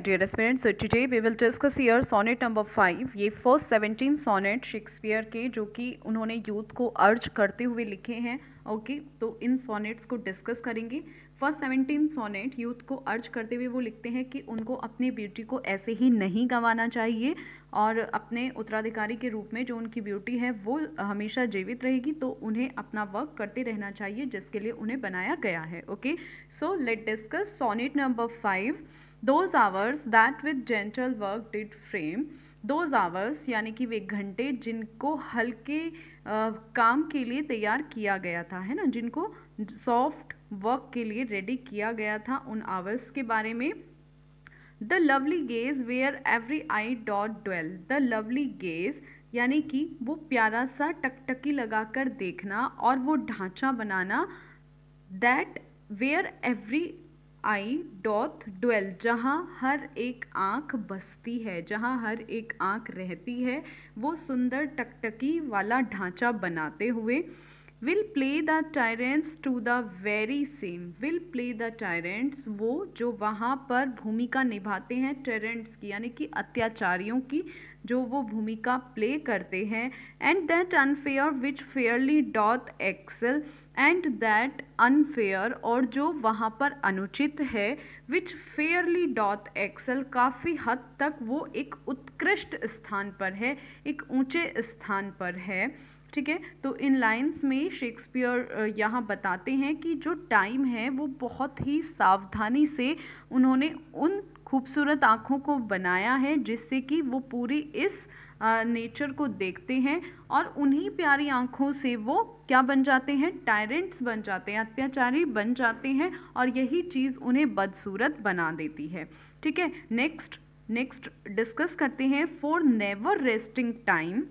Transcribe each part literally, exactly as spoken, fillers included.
Dear aspirants, so today we will discuss here sonnet number five. ये first seventeen sonnet Shakespeare के जो कि उन्होंने यूथ को अर्ज करते हुए लिखे हैं. ओके okay, तो इन सोनेट्स को डिस्कस करेंगे. फर्स्ट सेवनटीन सोनेट यूथ को अर्ज करते हुए वो लिखते हैं कि उनको अपनी ब्यूटी को ऐसे ही नहीं गंवाना चाहिए और अपने उत्तराधिकारी के रूप में जो उनकी ब्यूटी है वो हमेशा जीवित रहेगी, तो उन्हें अपना वर्क करते रहना चाहिए जिसके लिए उन्हें बनाया गया है. Okay, so let discuss sonnet number five. Those hours that with gentle work did frame. Those hours यानी कि वे घंटे जिनको हल्के आ, काम के लिए तैयार किया गया था, है ना, जिनको सॉफ्ट वर्क के लिए रेडी किया गया था, उन आवर्स के बारे में. The lovely gaze where every eye doth dwell. The lovely gaze यानी कि वो प्यारा सा टकटकी लगाकर देखना और वो ढांचा बनाना. That where every eye doth dwell, जहाँ हर एक आँख बसती है, जहाँ हर एक आँख रहती है, वो सुंदर टकटकी वाला ढांचा बनाते हुए. Will play the tyrants to the very same. Will play the tyrants, वो जो वहाँ पर भूमिका निभाते हैं टेरेंट्स की यानी कि अत्याचारियों की, जो वो भूमिका प्ले करते हैं. And that unfair which fairly doth excel. And that unfair, और जो वहाँ पर अनुचित है, विच फेयरली डॉट एक्सेल, काफ़ी हद तक वो एक उत्कृष्ट स्थान पर है, एक ऊंचे स्थान पर है. ठीक है, तो इन लाइंस में शेक्सपियर यहाँ बताते हैं कि जो टाइम है वो बहुत ही सावधानी से उन्होंने उन खूबसूरत आँखों को बनाया है जिससे कि वो पूरी इस नेचर को देखते हैं और उन्हीं प्यारी आँखों से वो क्या बन जाते हैं, टायरेंट्स बन जाते हैं, अत्याचारी बन जाते हैं, और यही चीज़ उन्हें बदसूरत बना देती है. ठीक है, नेक्स्ट नेक्स्ट डिस्कस करते हैं for never resting time.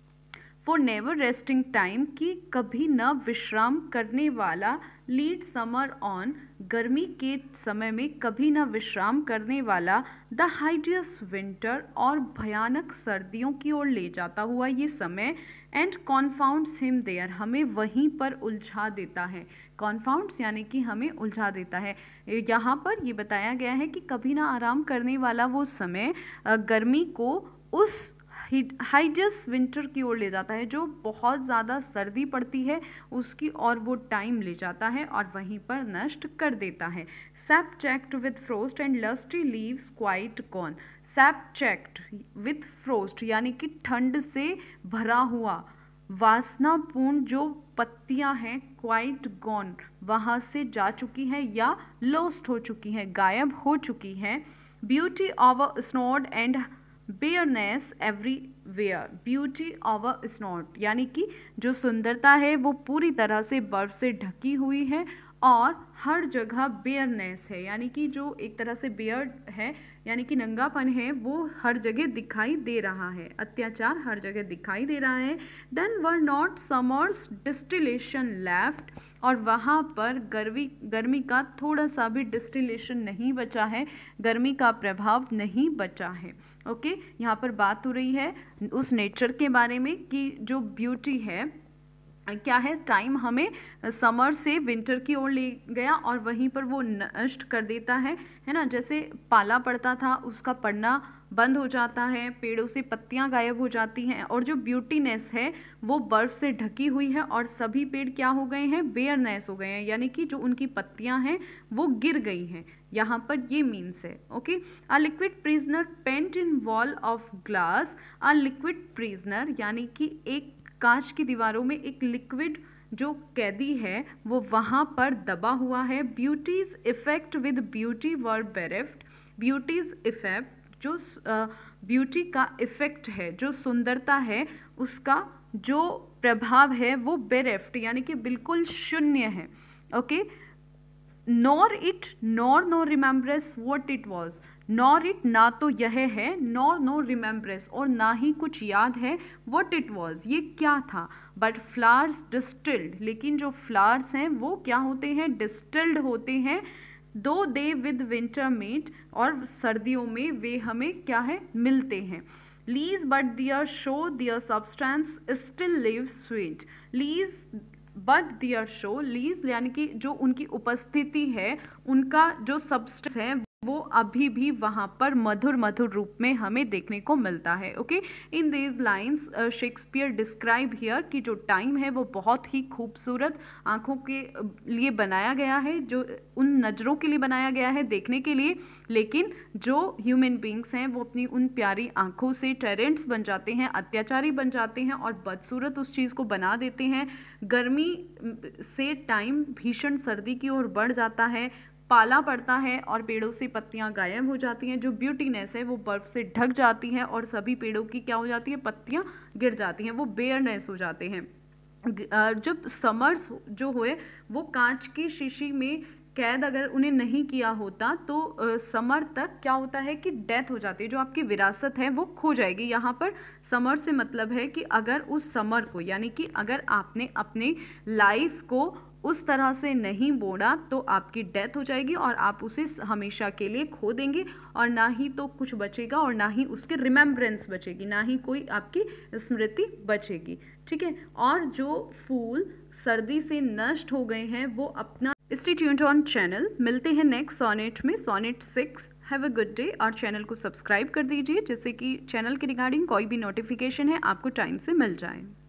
For never resting time कि कभी न विश्राम करने वाला. लीड समर ऑन, गर्मी के समय में कभी न विश्राम करने वाला. द हाइडियस विंटर, और भयानक सर्दियों की ओर ले जाता हुआ ये समय. एंड कॉन्फाउंड्स हिम देयर, हमें वहीं पर उलझा देता है. कॉन्फाउंड्स यानी कि हमें उलझा देता है. यहाँ पर ये बताया गया है कि कभी ना आराम करने वाला वो समय गर्मी को उस हाइडियस विंटर की ओर ले जाता है, जो बहुत ज़्यादा सर्दी पड़ती है उसकी, और वो टाइम ले जाता है और वहीं पर नष्ट कर देता है. Sap checked with frost and lusty leaves quite gone. Sap checked with frost यानी कि ठंड से भरा हुआ वासनापूर्ण जो पत्तियां हैं, क्वाइट गॉन वहाँ से जा चुकी हैं या लॉस्ट हो चुकी हैं, गायब हो चुकी हैं. Beauty of a snowed and bareness everywhere. Beauty of a snowed यानी कि जो सुंदरता है वो पूरी तरह से बर्फ से ढकी हुई है और हर जगह बेयरनेस है यानी कि जो एक तरह से बेयर है यानी कि नंगापन है वो हर जगह दिखाई दे रहा है, अत्याचार हर जगह दिखाई दे रहा है. Then were not summer's distillation left, और वहाँ पर गर्मी गर्मी का थोड़ा सा भी डिस्टिलेशन नहीं बचा है, गर्मी का प्रभाव नहीं बचा है. Okay okay? यहाँ पर बात हो रही है उस नेचर के बारे में कि जो ब्यूटी है क्या है, टाइम हमें समर से विंटर की ओर ले गया और वहीं पर वो नष्ट कर देता है, है ना. जैसे पाला पड़ता था उसका पड़ना बंद हो जाता है, पेड़ों से पत्तियां गायब हो जाती हैं, और जो ब्यूटीनेस है वो बर्फ़ से ढकी हुई है और सभी पेड़ क्या हो गए हैं, बेयरनेस हो गए हैं यानी कि जो उनकी पत्तियां हैं वो गिर गई हैं. यहाँ पर ये मीन्स है. Okay, a liquid prisoner pent in wall of glass. A liquid prisoner यानी कि एक कांच की दीवारों में एक लिक्विड जो कैदी है वो वहाँ पर दबा हुआ है. Beauty's effect with beauty were bereft. Beauty's effect, जो ब्यूटी uh, का इफेक्ट है, जो सुंदरता है उसका जो प्रभाव है वो बेरेफ्ट यानी कि बिल्कुल शून्य है. Okay, nor it nor no remembrance what it was. Nor it ना तो यह है, नॉर नो रिमेम्बरेस और ना ही कुछ याद है, व्हाट इट वॉज ये क्या था. बट फ्लावर्स डिस्टिल्ड, लेकिन जो फ्लावर्स हैं वो क्या होते हैं, डिस्टिल्ड होते हैं. दो दे विद विंटर मीट, और सर्दियों में वे हमें क्या है, मिलते हैं. Leese but their show their substance still live sweet. Leese but their show, leese यानी कि जो उनकी उपस्थिति है, उनका जो सब्सटेंस है वो अभी भी वहाँ पर मधुर मधुर रूप में हमें देखने को मिलता है। Okay, in these lines Shakespeare describe here कि जो टाइम है वो बहुत ही खूबसूरत आँखों के लिए बनाया गया है, जो उन नज़रों के लिए बनाया गया है देखने के लिए, लेकिन जो ह्यूमन बींग्स हैं वो अपनी उन प्यारी आँखों से टेरेंट्स बन जाते हैं, अत्याचारी बन जाते हैं और बदसूरत उस चीज़ को बना देते हैं। गर्मी से टाइम भीषण सर्दी की ओर बढ़ जाता है, पाला पड़ता है और पेड़ों से पत्तियां गायब हो जाती हैं, जो ब्यूटीनेस है वो बर्फ़ से ढक जाती है और सभी पेड़ों की क्या हो जाती है, पत्तियां गिर जाती हैं, वो बेयरनेस हो जाते हैं। जब समर्स जो हुए वो कांच की शीशी में कैद अगर उन्हें नहीं किया होता तो समर तक क्या होता है कि डेथ हो जाती है, जो आपकी विरासत है वो खो जाएगी। यहाँ पर समर से मतलब है कि अगर उस समर को, यानी कि अगर आपने अपने लाइफ को उस तरह से नहीं बोना तो आपकी डेथ हो जाएगी और आप उसे हमेशा के लिए खो देंगे और ना ही तो कुछ बचेगा और ना ही उसके रिमेम्बरेंस बचेगी, ना ही कोई आपकी स्मृति बचेगी। ठीक है, और जो फूल सर्दी से नष्ट हो गए हैं वो अपना स्टे ट्यून्ड ऑन चैनल। मिलते हैं नेक्स्ट सोनेट में, sonnet six. Have a good day और चैनल को सब्सक्राइब कर दीजिए जिससे कि चैनल के रिगार्डिंग कोई भी नोटिफिकेशन है आपको टाइम से मिल जाए।